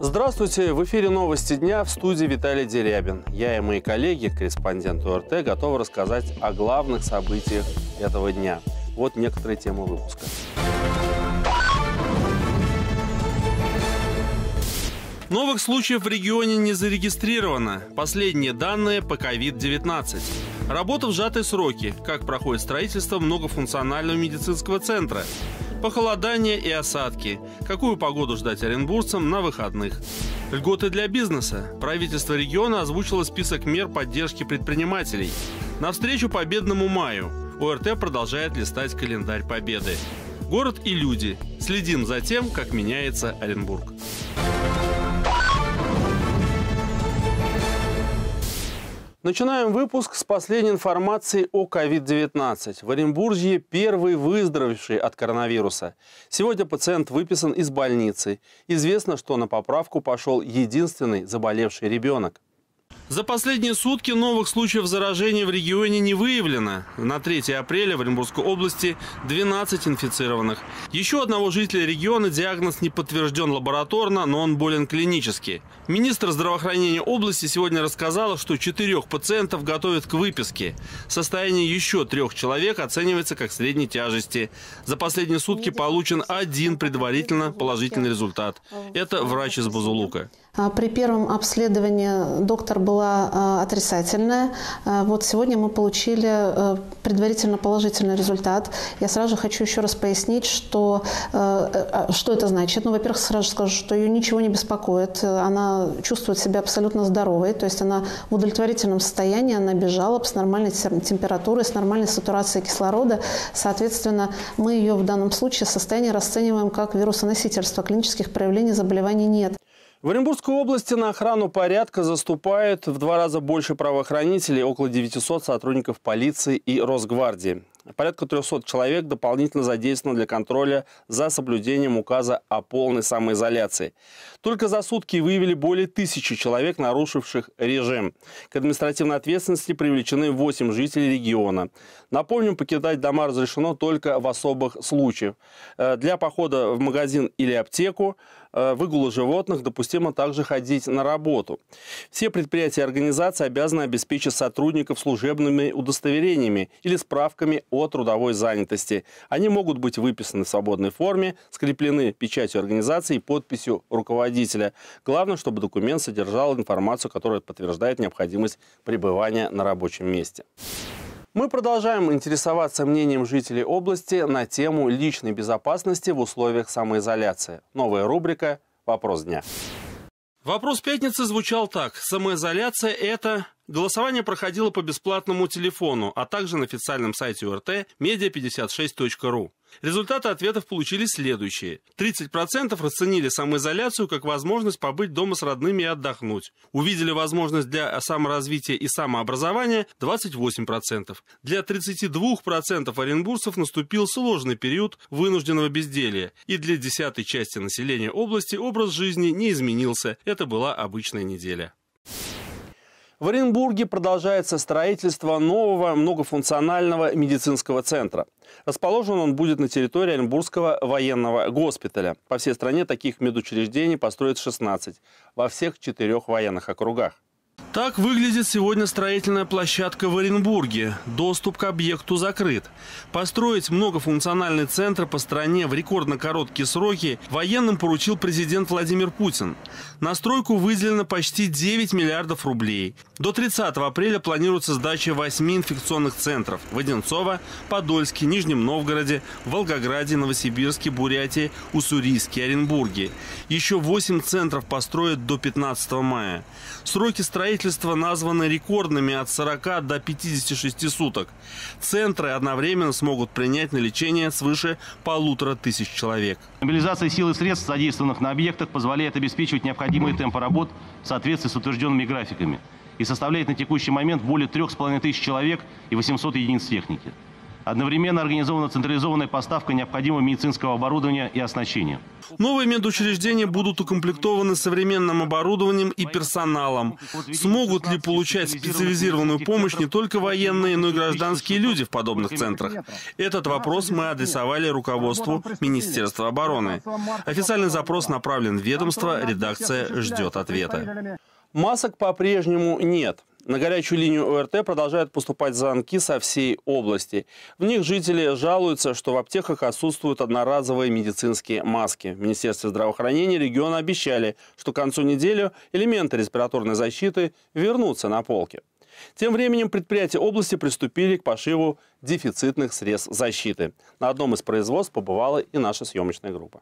Здравствуйте! В эфире «Новости дня», в студии Виталий Дерябин. Я и мои коллеги, корреспонденты ОРТ, готовы рассказать о главных событиях этого дня. Вот некоторые темы выпуска. Новых случаев в регионе не зарегистрировано. Последние данные по COVID-19. Работа в сжатые сроки. Как проходит строительство многофункционального медицинского центра. Похолодание и осадки. Какую погоду ждать оренбуржцам на выходных? Льготы для бизнеса. Правительство региона озвучило список мер поддержки предпринимателей. Навстречу Победному маю. ОРТ продолжает листать календарь Победы. Город и люди. Следим за тем, как меняется Оренбург. Начинаем выпуск с последней информации о COVID-19. В Оренбурге первый выздоровевший от коронавируса. Сегодня пациент выписан из больницы. Известно, что на поправку пошел единственный заболевший ребенок. За последние сутки новых случаев заражения в регионе не выявлено. На 3 апреля в Оренбургской области 12 инфицированных. Еще одного жителя региона диагноз не подтвержден лабораторно, но он болен клинически. Министр здравоохранения области сегодня рассказала, что 4 пациентов готовят к выписке. Состояние еще 3 человек оценивается как средней тяжести. За последние сутки получен один предварительно положительный результат. Это врач из Бузулука. При первом обследовании доктор была отрицательная. Вот сегодня мы получили предварительно положительный результат. Я сразу же хочу еще раз пояснить, что это значит. Ну, во-первых, сразу же скажу, что ее ничего не беспокоит. Она чувствует себя абсолютно здоровой. То есть она в удовлетворительном состоянии, она без жалоб, с нормальной температурой, с нормальной сатурацией кислорода. Соответственно, мы ее в данном случае состояние расцениваем как вирусоносительство. Клинических проявлений заболеваний нет. В Оренбургской области на охрану порядка заступают в 2 раза больше правоохранителей, около 900 сотрудников полиции и Росгвардии. Порядка 300 человек дополнительно задействовано для контроля за соблюдением указа о полной самоизоляции. Только за сутки выявили более 1000 человек, нарушивших режим. К административной ответственности привлечены 8 жителей региона. Напомним, покидать дома разрешено только в особых случаях. Для похода в магазин или аптеку, выгула животных допустимо также ходить на работу. Все предприятия и организации обязаны обеспечить сотрудников служебными удостоверениями или справками о трудовой занятости. Они могут быть выписаны в свободной форме, скреплены печатью организации и подписью руководителя. Главное, чтобы документ содержал информацию, которая подтверждает необходимость пребывания на рабочем месте. Мы продолжаем интересоваться мнением жителей области на тему личной безопасности в условиях самоизоляции. Новая рубрика «Вопрос дня». Вопрос пятницы звучал так. Самоизоляция – это... Голосование проходило по бесплатному телефону, а также на официальном сайте ОРТ media56.ru. Результаты ответов получились следующие. 30% расценили самоизоляцию как возможность побыть дома с родными и отдохнуть. Увидели возможность для саморазвития и самообразования 28%. Для 32% оренбуржцев наступил сложный период вынужденного безделья. И для 10-й части населения области образ жизни не изменился. Это была обычная неделя. В Оренбурге продолжается строительство нового многофункционального медицинского центра. Расположен он будет на территории Оренбургского военного госпиталя. По всей стране таких медучреждений построят 16 во всех 4 военных округах. Так выглядит сегодня строительная площадка в Оренбурге. Доступ к объекту закрыт. Построить многофункциональный центр по стране в рекордно короткие сроки военным поручил президент Владимир Путин. На стройку выделено почти 9 миллиардов рублей. До 30 апреля планируется сдача 8 инфекционных центров в Одинцово, Подольске, Нижнем Новгороде, Волгограде, Новосибирске, Бурятии, Уссурийске, Оренбурге. Еще 8 центров построят до 15 мая. Сроки строительства названы рекордными от 40 до 56 суток. Центры одновременно смогут принять на лечение свыше 1500 человек. Мобилизация сил и средств, задействованных на объектах, позволяет обеспечивать необходимые темпы работ в соответствии с утвержденными графиками и составляет на текущий момент более 3500 человек и 800 единиц техники. Одновременно организована централизованная поставка необходимого медицинского оборудования и оснащения. Новые медучреждения будут укомплектованы современным оборудованием и персоналом. Смогут ли получать специализированную помощь не только военные, но и гражданские люди в подобных центрах? Этот вопрос мы адресовали руководству Министерства обороны. Официальный запрос направлен в ведомство, редакция ждет ответа. Масок по-прежнему нет. На горячую линию ОРТ продолжают поступать звонки со всей области. В них жители жалуются, что в аптеках отсутствуют одноразовые медицинские маски. В Министерстве здравоохранения региона обещали, что к концу недели элементы респираторной защиты вернутся на полки. Тем временем предприятия области приступили к пошиву дефицитных средств защиты. На одном из производств побывала и наша съемочная группа.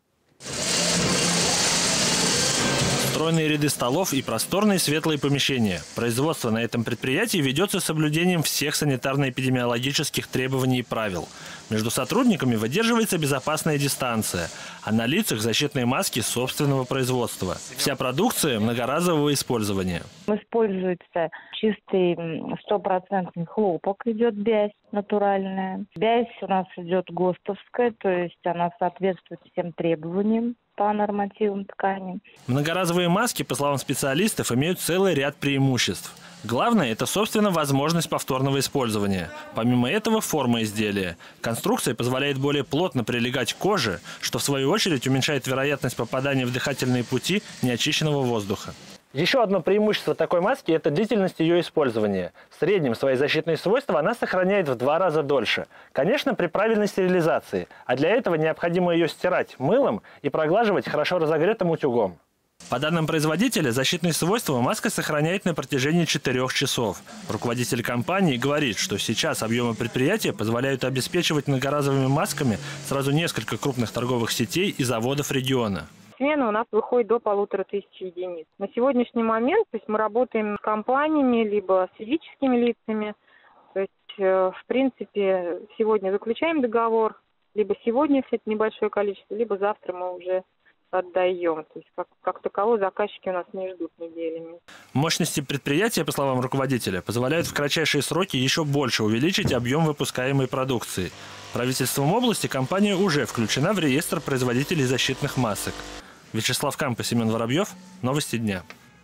Стройные ряды столов и просторные светлые помещения. Производство на этом предприятии ведется с соблюдением всех санитарно-эпидемиологических требований и правил. Между сотрудниками выдерживается безопасная дистанция, а на лицах защитные маски собственного производства. Вся продукция многоразового использования. Используется чистый 100% хлопок, идет бязь натуральная. Бязь у нас идет ГОСТовская, то есть она соответствует всем требованиям по нормативам ткани. Многоразовые маски, по словам специалистов, имеют целый ряд преимуществ. Главное – это, собственно, возможность повторного использования. Помимо этого, форма изделия. Конструкция позволяет более плотно прилегать к коже, что в свою очередь уменьшает вероятность попадания в дыхательные пути неочищенного воздуха. Еще одно преимущество такой маски – это длительность ее использования. В среднем свои защитные свойства она сохраняет в 2 раза дольше. Конечно, при правильной стерилизации. А для этого необходимо ее стирать мылом и проглаживать хорошо разогретым утюгом. По данным производителя, защитные свойства маска сохраняет на протяжении 4 часов. Руководитель компании говорит, что сейчас объемы предприятия позволяют обеспечивать многоразовыми масками сразу несколько крупных торговых сетей и заводов региона. Смена у нас выходит до 1500 единиц. На сегодняшний момент, то есть мы работаем с компаниями, либо с физическими лицами. То есть, в принципе, сегодня заключаем договор, либо сегодня, если это небольшое количество, либо завтра мы уже отдаем. То есть, как таково, заказчики у нас не ждут неделями. Мощности предприятия, по словам руководителя, позволяют в кратчайшие сроки еще больше увеличить объем выпускаемой продукции. Правительством области компания уже включена в реестр производителей защитных масок. Вячеслав Кампа, Семен Воробьев. Новости дня.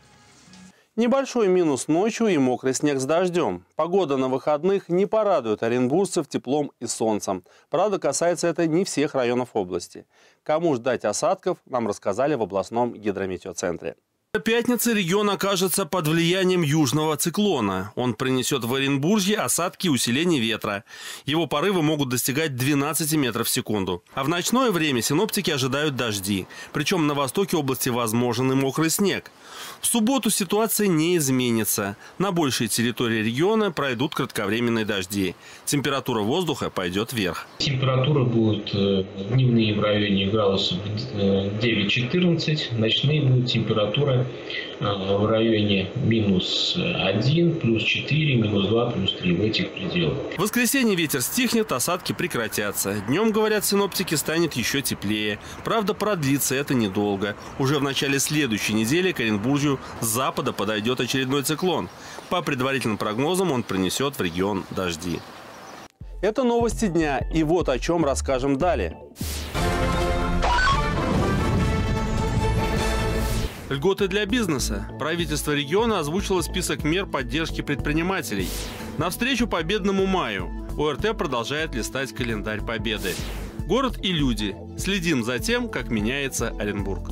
Небольшой минус ночью и мокрый снег с дождем. Погода на выходных не порадует оренбуржцев теплом и солнцем. Правда, касается это не всех районов области. Кому ждать осадков, нам рассказали в областном гидрометеоцентре. В пятницу регион окажется под влиянием южного циклона. Он принесет в Оренбуржье осадки и усиление ветра. Его порывы могут достигать 12 метров в секунду. А в ночное время синоптики ожидают дожди. Причем на востоке области возможен и мокрый снег. В субботу ситуация не изменится. На большей территории региона пройдут кратковременные дожди. Температура воздуха пойдет вверх. Температура будет дневные в районе градусов 9-14, ночные будет температура в районе -1, +4, -2, +3, в этих пределах. В воскресенье ветер стихнет, осадки прекратятся. Днем, говорят синоптики, станет еще теплее. Правда, продлится это недолго. Уже в начале следующей недели к Оренбуржью с запада подойдет очередной циклон. По предварительным прогнозам он принесет в регион дожди. Это новости дня, и вот о чем расскажем далее. Льготы для бизнеса. Правительство региона озвучило список мер поддержки предпринимателей. Навстречу Победному маю ОРТ продолжает листать календарь Победы. Город и люди. Следим за тем, как меняется Оренбург.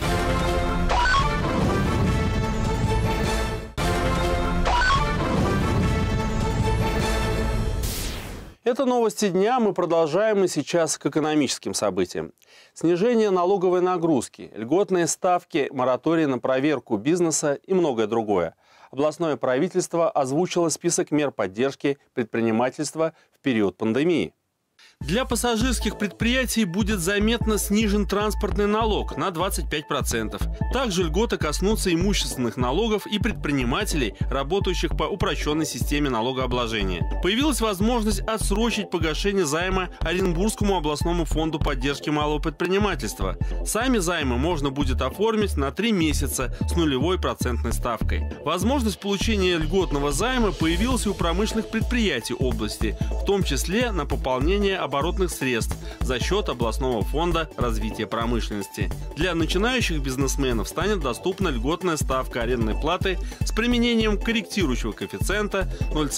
Это новости дня. Мы продолжаем и сейчас к экономическим событиям. Снижение налоговой нагрузки, льготные ставки, мораторий на проверку бизнеса и многое другое. Областное правительство озвучило список мер поддержки предпринимательства в период пандемии. Для пассажирских предприятий будет заметно снижен транспортный налог на 25%. Также льготы коснутся имущественных налогов и предпринимателей, работающих по упрощенной системе налогообложения. Появилась возможность отсрочить погашение займа Оренбургскому областному фонду поддержки малого предпринимательства. Сами займы можно будет оформить на 3 месяца с 0% ставкой. Возможность получения льготного займа появилась и у промышленных предприятий области, в том числе на пополнение оборотных средств за счет областного фонда развития промышленности. Для начинающих бизнесменов станет доступна льготная ставка арендной платы с применением корректирующего коэффициента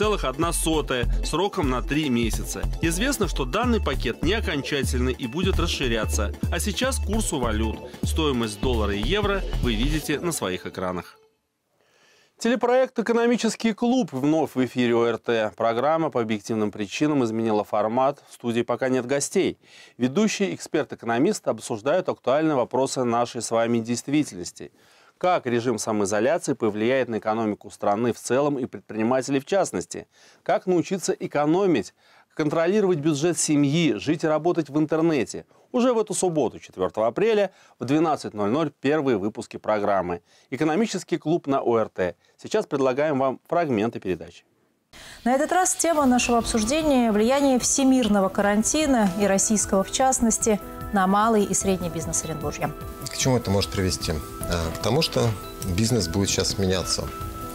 0,1 сроком на 3 месяца. Известно, что данный пакет не окончательный и будет расширяться. А сейчас к курсу валют. Стоимость доллара и евро вы видите на своих экранах. Телепроект «Экономический клуб» вновь в эфире ОРТ. Программа по объективным причинам изменила формат. В студии пока нет гостей. Ведущие эксперт-экономисты обсуждают актуальные вопросы нашей с вами действительности. Как режим самоизоляции повлияет на экономику страны в целом и предпринимателей в частности? Как научиться экономить, контролировать бюджет семьи, жить и работать в интернете? Уже в эту субботу, 4 апреля, в 12:00 первые выпуски программы «Экономический клуб» на ОРТ. Сейчас предлагаем вам фрагменты передачи. На этот раз тема нашего обсуждения – влияние всемирного карантина и российского в частности на малый и средний бизнес Оренбуржья. К чему это может привести? К тому, что бизнес будет сейчас меняться.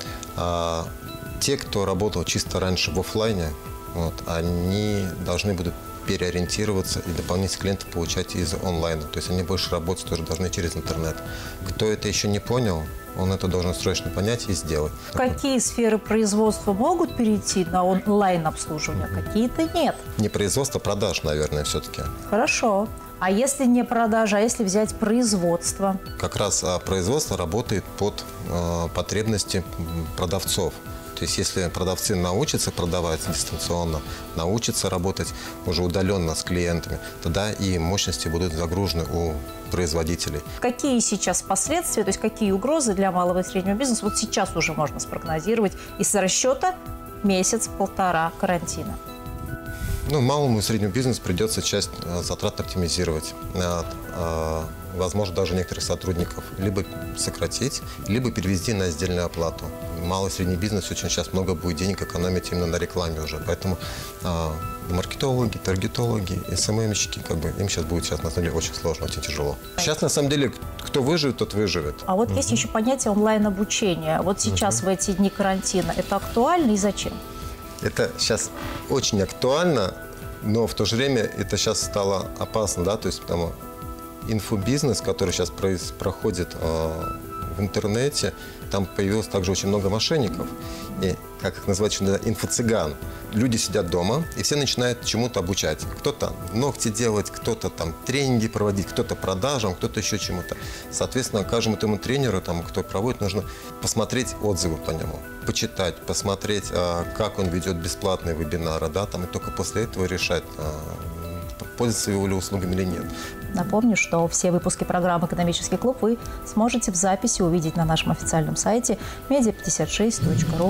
Те, кто работал чисто раньше в офлайне, они должны будут переориентироваться и дополнительных клиентов получать из онлайна. То есть они больше работать тоже должны через интернет. Кто это еще не понял, он это должен срочно понять и сделать. Какие сферы производства могут перейти на онлайн-обслуживание, какие-то нет? Не производство, продаж, наверное, все-таки. Хорошо. А если не продажа, а если взять производство? Как раз производство работает под потребности продавцов. То есть если продавцы научатся продавать дистанционно, научатся работать уже удаленно с клиентами, тогда и мощности будут загружены у производителей. Какие сейчас последствия, то есть какие угрозы для малого и среднего бизнеса вот сейчас уже можно спрогнозировать из расчета месяц-полтора карантина? Малому и среднему бизнесу придется часть затрат оптимизировать. Возможно, даже некоторых сотрудников либо сократить, либо перевести на сдельную оплату. Малый и средний бизнес очень сейчас много будет денег экономить именно на рекламе уже. Поэтому маркетологи, таргетологи, СММщики, им сейчас будет на самом деле очень сложно, очень тяжело. Сейчас на самом деле кто выживет, тот выживет. А вот есть еще понятие онлайн-обучения. Вот сейчас в эти дни карантина это актуально и зачем? Это сейчас очень актуально, но в то же время это сейчас стало опасно, да, то есть потому инфобизнес, который сейчас проходит в интернете, там появилось также очень много мошенников, и, как их называть, инфо-цыган. Люди сидят дома, и все начинают чему-то обучать. Кто-то ногти делать, кто-то там тренинги проводить, кто-то продажам, кто-то еще чему-то. Соответственно, каждому этому тренеру, кто проводит, нужно посмотреть отзывы по нему, почитать, посмотреть, как он ведет бесплатные вебинары, да, и только после этого решать, пользоваться его услугами или нет. Напомню, что все выпуски программы «Экономический клуб» вы сможете в записи увидеть на нашем официальном сайте media56.ru.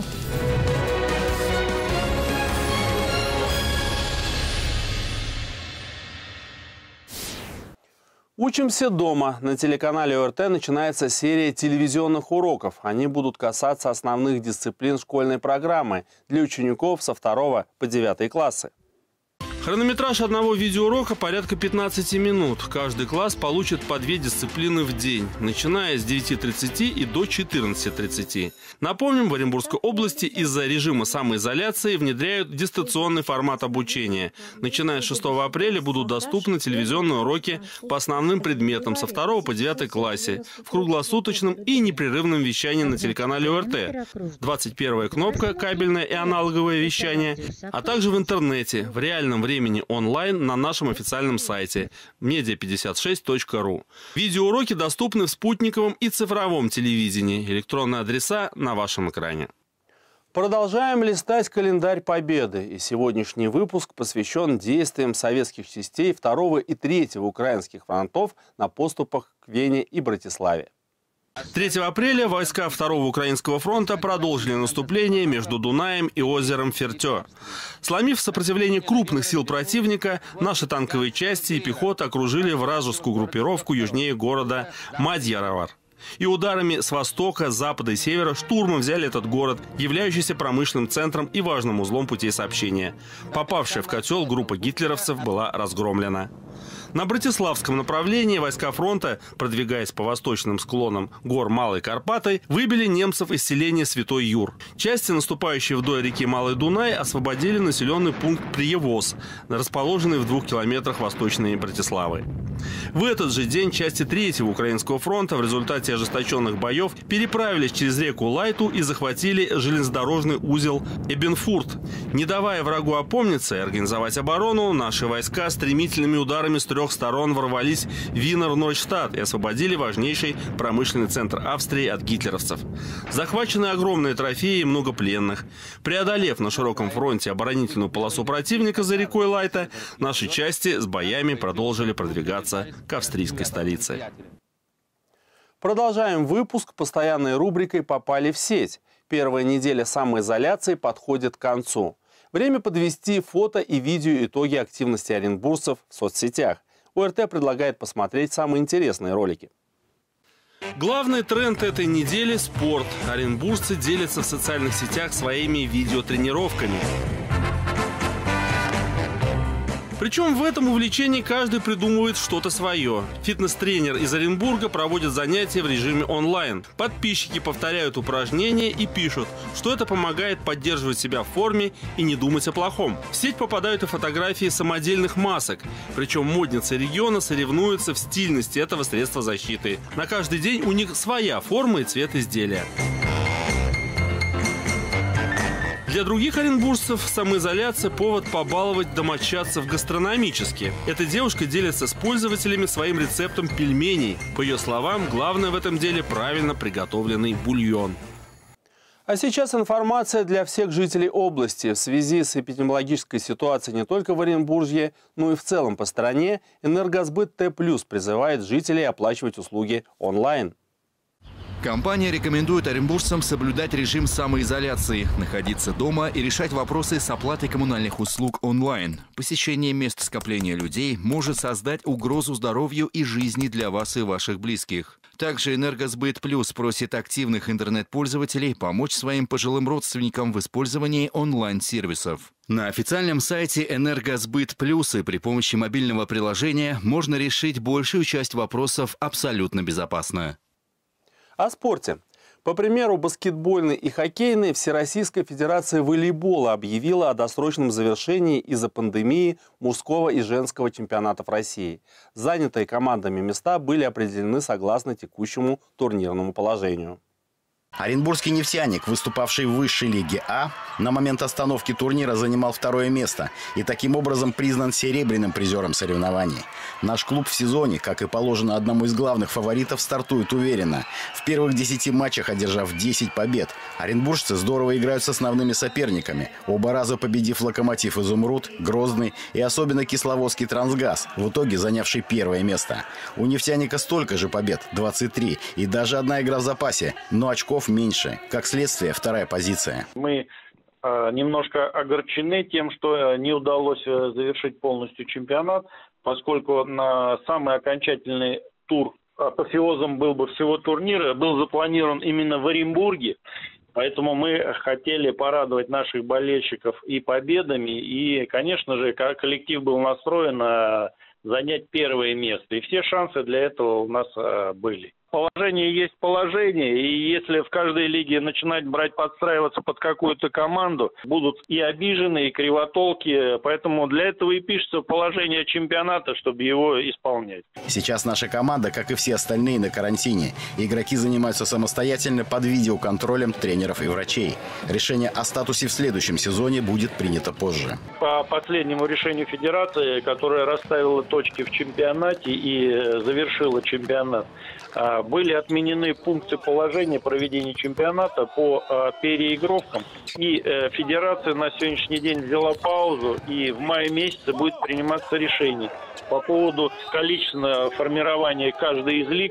Учимся дома. На телеканале ОРТ начинается серия телевизионных уроков. Они будут касаться основных дисциплин школьной программы для учеников со 2 по 9 классы. Хронометраж одного видеоурока порядка 15 минут. Каждый класс получит по 2 дисциплины в день, начиная с 9:30 и до 14:30. Напомним, в Оренбургской области из-за режима самоизоляции внедряют дистанционный формат обучения. Начиная с 6 апреля будут доступны телевизионные уроки по основным предметам со 2 по 9 классе в круглосуточном и непрерывном вещании на телеканале ОРТ. 21-я кнопка «Кабельное и аналоговое вещание», а также в интернете, в реальном времени онлайн на нашем официальном сайте media56.ru. Видеоуроки доступны в спутниковом и цифровом телевидении. Электронные адреса на вашем экране. Продолжаем листать календарь Победы. И сегодняшний выпуск посвящен действиям советских частей 2 и 3 украинских фронтов на поступах к Вене и Братиславе. 3 апреля войска 2-го Украинского фронта продолжили наступление между Дунаем и озером Фертё. Сломив сопротивление крупных сил противника, наши танковые части и пехота окружили вражескую группировку южнее города Мадьяровар. И ударами с востока, запада и севера штурмом взяли этот город, являющийся промышленным центром и важным узлом путей сообщения. Попавшая в котел группа гитлеровцев была разгромлена. На Братиславском направлении войска фронта, продвигаясь по восточным склонам гор Малой Карпаты, выбили немцев из селения Святой Юр. Части, наступающие вдоль реки Малый Дунай, освободили населенный пункт Приевоз, расположенный в 2 километрах восточнее Братиславы. В этот же день части 3-го Украинского фронта в результате ожесточенных боев переправились через реку Лайту и захватили железнодорожный узел Эбенфурт. Не давая врагу опомниться и организовать оборону, наши войска стремительными ударами с 3 сторон ворвались в Винер-Нойштадт и освободили важнейший промышленный центр Австрии от гитлеровцев. Захвачены огромные трофеи и много пленных. Преодолев на широком фронте оборонительную полосу противника за рекой Лайта, наши части с боями продолжили продвигаться к австрийской столице. Продолжаем выпуск постоянной рубрикой «Попали в сеть». Первая неделя самоизоляции подходит к концу. Время подвести фото и видео итоги активности оренбуржцев в соцсетях. ОРТ предлагает посмотреть самые интересные ролики. Главный тренд этой недели – спорт. Оренбуржцы делятся в социальных сетях своими видеотренировками. Причем в этом увлечении каждый придумывает что-то свое. Фитнес-тренер из Оренбурга проводит занятия в режиме онлайн. Подписчики повторяют упражнения и пишут, что это помогает поддерживать себя в форме и не думать о плохом. В сеть попадают и фотографии самодельных масок. Причем модницы региона соревнуются в стильности этого средства защиты. На каждый день у них своя форма и цвет изделия. Для других оренбуржцев самоизоляция – повод побаловать домочадцев гастрономически. Эта девушка делится с пользователями своим рецептом пельменей. По ее словам, главное в этом деле правильно приготовленный бульон. А сейчас информация для всех жителей области. В связи с эпидемиологической ситуацией не только в Оренбурге, но и в целом по стране, Энергосбыт Т+ призывает жителей оплачивать услуги онлайн. Компания рекомендует оренбуржцам соблюдать режим самоизоляции, находиться дома и решать вопросы с оплатой коммунальных услуг онлайн. Посещение мест скопления людей может создать угрозу здоровью и жизни для вас и ваших близких. Также Энергосбыт Плюс просит активных интернет-пользователей помочь своим пожилым родственникам в использовании онлайн-сервисов. На официальном сайте Энергосбыт Плюс и при помощи мобильного приложения можно решить большую часть вопросов абсолютно безопасно. О спорте. По примеру баскетбольной и хоккейной, Всероссийская федерация волейбола объявила о досрочном завершении из-за пандемии мужского и женского чемпионатов России. Занятые командами места были определены согласно текущему турнирному положению. Оренбургский нефтяник, выступавший в высшей лиге А, на момент остановки турнира занимал 2-е место и таким образом признан серебряным призером соревнований. Наш клуб в сезоне, как и положено одному из главных фаворитов, стартует уверенно. В первых 10 матчах одержав 10 побед. Оренбуржцы здорово играют с основными соперниками, оба раза победив Локомотив Изумруд, Грозный и особенно Кисловодский Трансгаз, в итоге занявший 1-е место. У нефтяника столько же побед, 23, и даже одна игра в запасе, но очков меньше. Как следствие, 2-я позиция. Мы немножко огорчены тем, что не удалось завершить полностью чемпионат, поскольку на самый окончательный тур апофеозом был бы всего турнира, был запланирован именно в Оренбурге. Поэтому мы хотели порадовать наших болельщиков и победами, и, конечно же, коллектив был настроен занять 1-е место. И все шансы для этого у нас были. Положение есть положение, и если в каждой лиге начинать подстраиваться под какую-то команду, будут и обижены, и кривотолки, поэтому для этого и пишется положение чемпионата, чтобы его исполнять. Сейчас наша команда, как и все остальные, на карантине. Игроки занимаются самостоятельно под видеоконтролем тренеров и врачей. Решение о статусе в следующем сезоне будет принято позже. По последнему решению федерации, которая расставила точки в чемпионате и завершила чемпионат, были отменены пункты положения проведения чемпионата по переигровкам. И федерация на сегодняшний день взяла паузу, и в мае месяце будет приниматься решение по поводу количественного формирования каждой из лиг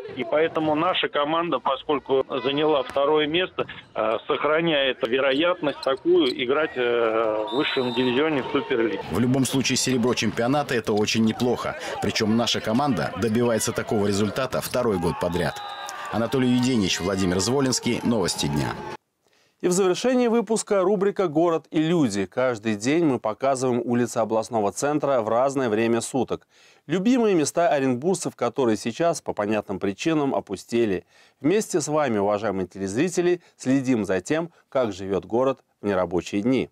И поэтому наша команда, поскольку заняла второе место, сохраняет вероятность такую играть в высшем дивизионе в Суперлиге. В любом случае серебро чемпионата – это очень неплохо. Причем наша команда добивается такого результата второй год подряд. Анатолий Юденич, Владимир Зволинский. Новости дня. И в завершении выпуска рубрика «Город и люди». Каждый день мы показываем улицы областного центра в разное время суток. Любимые места оренбуржцев, которые сейчас по понятным причинам опустели. Вместе с вами, уважаемые телезрители, следим за тем, как живет город в нерабочие дни.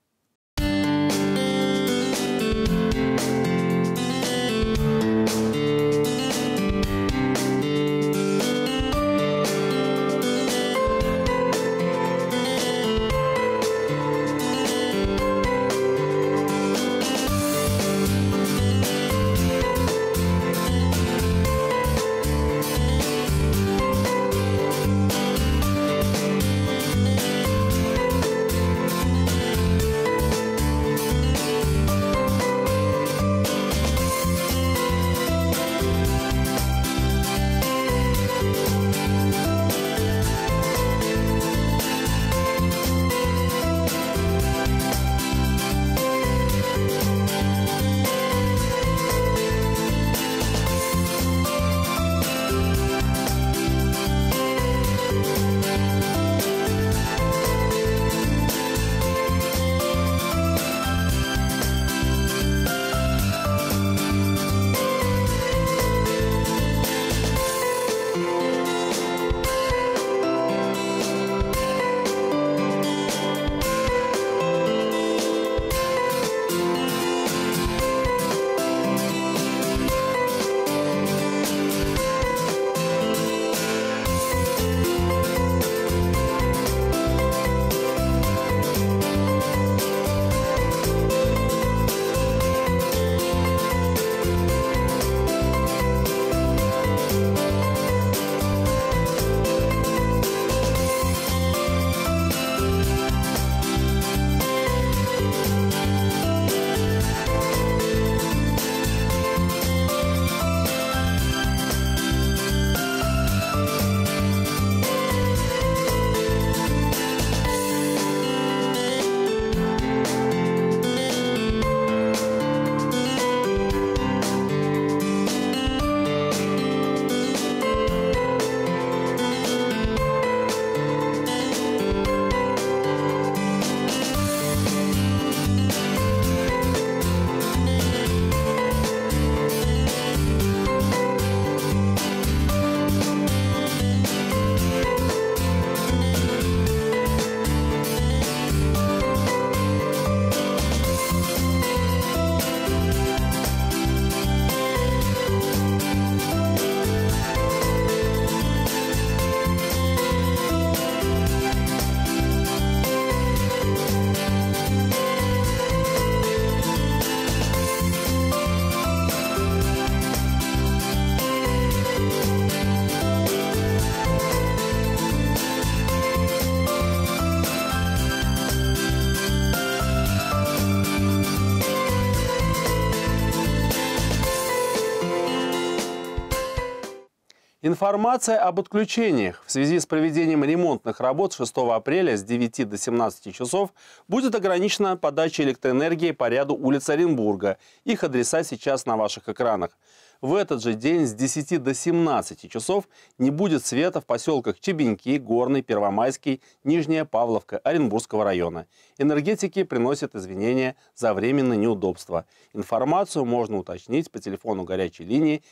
Информация об отключениях. В связи с проведением ремонтных работ 6 апреля с 9 до 17 часов будет ограничена подача электроэнергии по ряду улиц Оренбурга. Их адреса сейчас на ваших экранах. В этот же день с 10 до 17 часов не будет света в поселках Чебеньки, Горный, Первомайский, Нижняя Павловка Оренбургского района. Энергетики приносят извинения за временные неудобства. Информацию можно уточнить по телефону горячей линии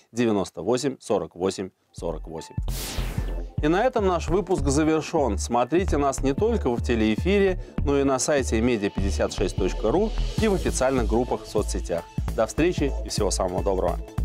98 48 48. И на этом наш выпуск завершен. Смотрите нас не только в телеэфире, но и на сайте media56.ru и в официальных группах в соцсетях. До встречи и всего самого доброго.